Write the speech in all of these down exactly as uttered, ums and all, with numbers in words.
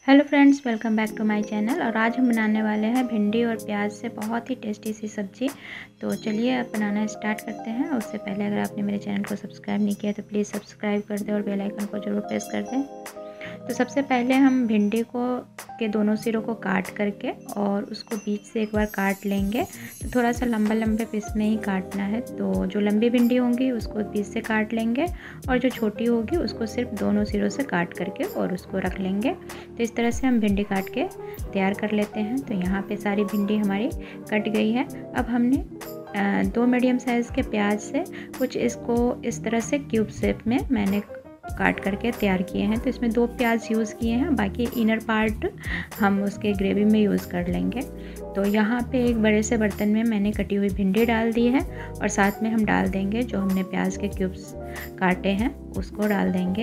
Hello friends, welcome back to my channel. और आज हम बनाने वाले हैं भिंडी और प्याज से बहुत ही टेस्टी सी सब्ज़ी। तो चलिए अब बनाना स्टार्ट करते हैं। उससे पहले अगर आपने मेरे चैनल को सब्सक्राइब नहीं किया तो प्लीज़ सब्सक्राइब कर दें और बेल आइकन को ज़रूर प्रेस कर दें। तो सबसे पहले हम भिंडी को के दोनों सिरों को काट करके और उसको बीच से एक बार काट लेंगे। तो थोड़ा सा लंबा लंबे पीस में ही काटना है। तो जो लंबी भिंडी होंगी उसको बीच से काट लेंगे और जो छोटी होगी उसको सिर्फ दोनों सिरों से काट करके और उसको रख लेंगे। तो इस तरह से हम भिंडी काट के तैयार कर लेते हैं। तो यहाँ पे सारी भिंडी हमारी कट गई है। अब हमने दो मीडियम साइज़ के प्याज से कुछ इसको इस तरह से क्यूब शेप में मैंने काट करके तैयार किए हैं। तो इसमें दो प्याज यूज़ किए हैं, बाकी इनर पार्ट हम उसके ग्रेवी में यूज़ कर लेंगे। तो यहाँ पे एक बड़े से बर्तन में मैंने कटी हुई भिंडी डाल दी है और साथ में हम डाल देंगे जो हमने प्याज के क्यूब्स काटे हैं उसको डाल देंगे।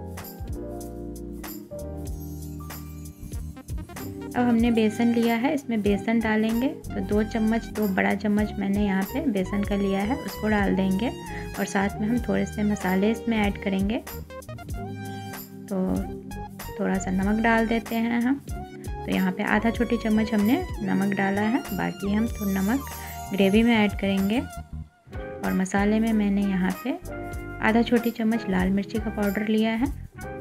अब हमने बेसन लिया है, इसमें बेसन डालेंगे। तो दो चम्मच दो बड़ा चम्मच मैंने यहाँ पे बेसन का लिया है, उसको डाल देंगे और साथ में हम थोड़े से मसाले इसमें ऐड करेंगे। तो थोड़ा सा नमक डाल देते हैं हम। तो यहाँ पे आधा छोटी चम्मच हमने नमक डाला है, बाकी हम तो नमक ग्रेवी में ऐड करेंगे। और मसाले में मैंने यहाँ पे आधा छोटी चम्मच लाल मिर्ची का पाउडर लिया है।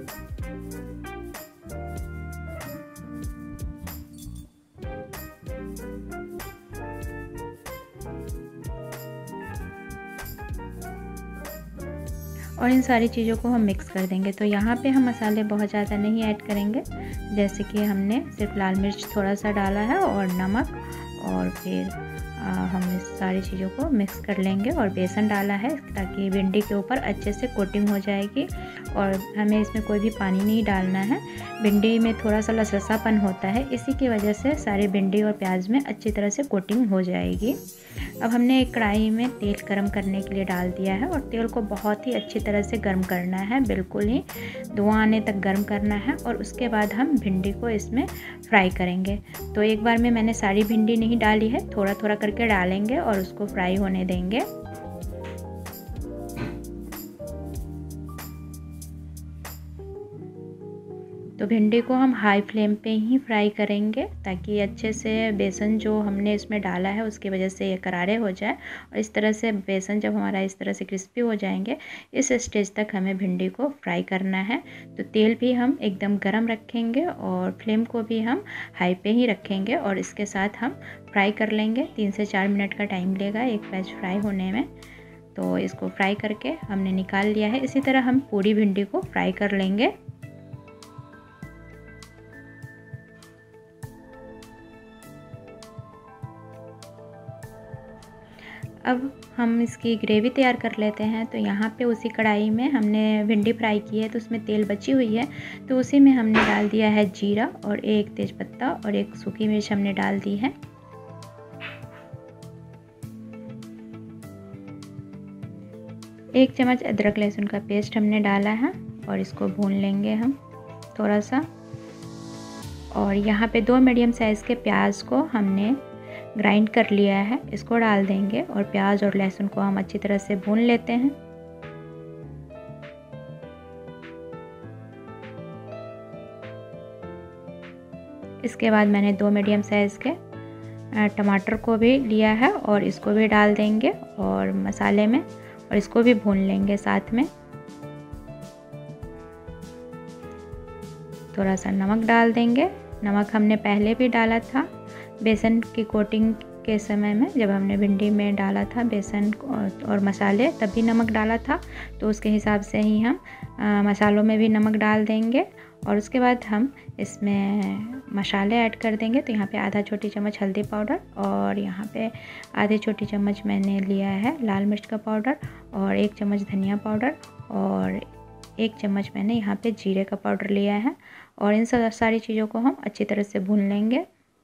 और इन सारी चीज़ों को हम मिक्स कर देंगे। तो यहाँ पे हम मसाले बहुत ज़्यादा नहीं ऐड करेंगे, जैसे कि हमने सिर्फ लाल मिर्च थोड़ा सा डाला है और नमक, और फिर आ, हम इस सारी चीज़ों को मिक्स कर लेंगे। और बेसन डाला है ताकि भिंडी के ऊपर अच्छे से कोटिंग हो जाएगी। और हमें इसमें कोई भी पानी नहीं डालना है। भिंडी में थोड़ा सा लसलसापन होता है, इसी की वजह से सारी भिंडी और प्याज में अच्छी तरह से कोटिंग हो जाएगी। अब हमने एक कढ़ाई में तेल गरम करने के लिए डाल दिया है और तेल को बहुत ही अच्छी तरह से गर्म करना है, बिल्कुल ही धुआं आने तक गर्म करना है। और उसके बाद हम भिंडी को इसमें फ्राई करेंगे। तो एक बार में मैंने सारी भिंडी नहीं डाली है, थोड़ा थोड़ा करके डालेंगे और उसको फ्राई होने देंगे। तो भिंडी को हम हाई फ्लेम पे ही फ्राई करेंगे ताकि अच्छे से बेसन जो हमने इसमें डाला है उसकी वजह से ये करारे हो जाए। और इस तरह से बेसन जब हमारा इस तरह से क्रिस्पी हो जाएंगे, इस स्टेज तक हमें भिंडी को फ्राई करना है। तो तेल भी हम एकदम गरम रखेंगे और फ्लेम को भी हम हाई पे ही रखेंगे और इसके साथ हम फ्राई कर लेंगे। तीन से चार मिनट का टाइम लेगा एक बैच फ्राई होने में। तो इसको फ्राई करके हमने निकाल लिया है। इसी तरह हम पूरी भिंडी को फ्राई कर लेंगे। अब हम इसकी ग्रेवी तैयार कर लेते हैं। तो यहाँ पे उसी कढ़ाई में हमने भिंडी फ्राई की है, तो उसमें तेल बची हुई है। तो उसी में हमने डाल दिया है जीरा और एक तेज़पत्ता और एक सूखी मिर्च हमने डाल दी है। एक चम्मच अदरक लहसुन का पेस्ट हमने डाला है और इसको भून लेंगे हम थोड़ा सा। और यहाँ पे दो मीडियम साइज़ के प्याज को हमने ग्राइंड कर लिया है, इसको डाल देंगे और प्याज और लहसुन को हम अच्छी तरह से भून लेते हैं। इसके बाद मैंने दो मीडियम साइज़ के टमाटर को भी लिया है और इसको भी डाल देंगे और मसाले में, और इसको भी भून लेंगे साथ में। थोड़ा सा नमक डाल देंगे। नमक हमने पहले भी डाला था बेसन की कोटिंग के समय में, जब हमने भिंडी में डाला था बेसन और मसाले तब भी नमक डाला था। तो उसके हिसाब से ही हम आ, मसालों में भी नमक डाल देंगे। और उसके बाद हम इसमें मसाले ऐड कर देंगे। तो यहाँ पे आधा छोटी चम्मच हल्दी पाउडर और यहाँ पे आधी छोटी चम्मच मैंने लिया है लाल मिर्च का पाउडर और एक चम्मच धनिया पाउडर और एक चम्मच मैंने यहाँ पे जीरे का पाउडर लिया है। और इन सब सारी चीज़ों को हम अच्छी तरह से भून लेंगे।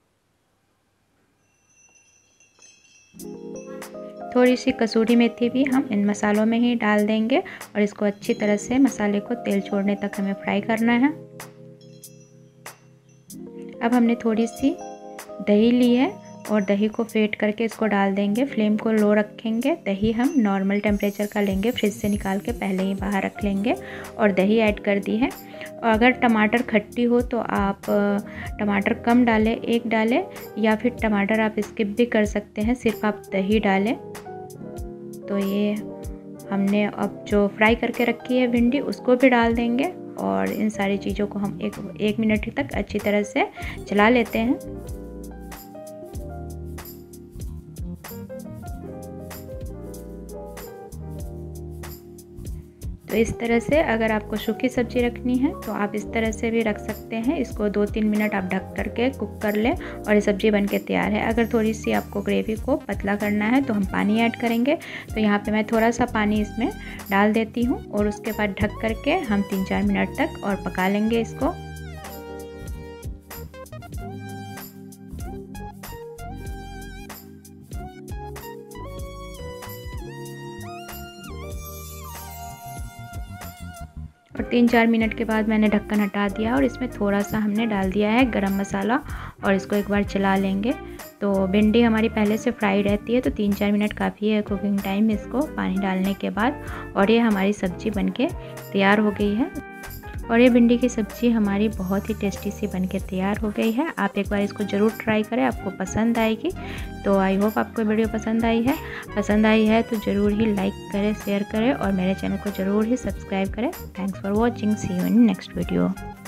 थोड़ी सी कसूरी मेथी भी हम इन मसालों में ही डाल देंगे और इसको अच्छी तरह से मसाले को तेल छोड़ने तक हमें फ्राई करना है। अब हमने थोड़ी सी दही ली है और दही को फेंट करके इसको डाल देंगे। फ्लेम को लो रखेंगे। दही हम नॉर्मल टेम्परेचर का लेंगे, फ्रिज से निकाल के पहले ही बाहर रख लेंगे। और दही ऐड कर दी है अगर टमाटर खट्टी हो तो आप टमाटर कम डालें, एक डालें, या फिर टमाटर आप स्किप भी कर सकते हैं, सिर्फ आप दही डालें। तो ये हमने अब जो फ्राई करके रखी है भिंडी उसको भी डाल देंगे और इन सारी चीज़ों को हम एक एक मिनट तक अच्छी तरह से चला लेते हैं। तो इस तरह से अगर आपको सूखी सब्ज़ी रखनी है तो आप इस तरह से भी रख सकते हैं। इसको दो तीन मिनट आप ढक करके कुक कर लें और ये सब्ज़ी बनके तैयार है। अगर थोड़ी सी आपको ग्रेवी को पतला करना है तो हम पानी ऐड करेंगे। तो यहाँ पे मैं थोड़ा सा पानी इसमें डाल देती हूँ और उसके बाद ढक करके हम तीन चार मिनट तक और पका लेंगे इसको। और तीन चार मिनट के बाद मैंने ढक्कन हटा दिया और इसमें थोड़ा सा हमने डाल दिया है गरम मसाला और इसको एक बार चला लेंगे। तो भिंडी हमारी पहले से फ्राई रहती है तो तीन चार मिनट काफ़ी है कुकिंग टाइम इसको पानी डालने के बाद। और ये हमारी सब्ज़ी बनके तैयार हो गई है और ये भिंडी की सब्ज़ी हमारी बहुत ही टेस्टी सी बनके तैयार हो गई है। आप एक बार इसको ज़रूर ट्राई करें, आपको पसंद आएगी। तो आई होप आपको वीडियो पसंद आई है। पसंद आई है तो ज़रूर ही लाइक करें, शेयर करें और मेरे चैनल को ज़रूर ही सब्सक्राइब करें। Thanks for watching, see you in next video.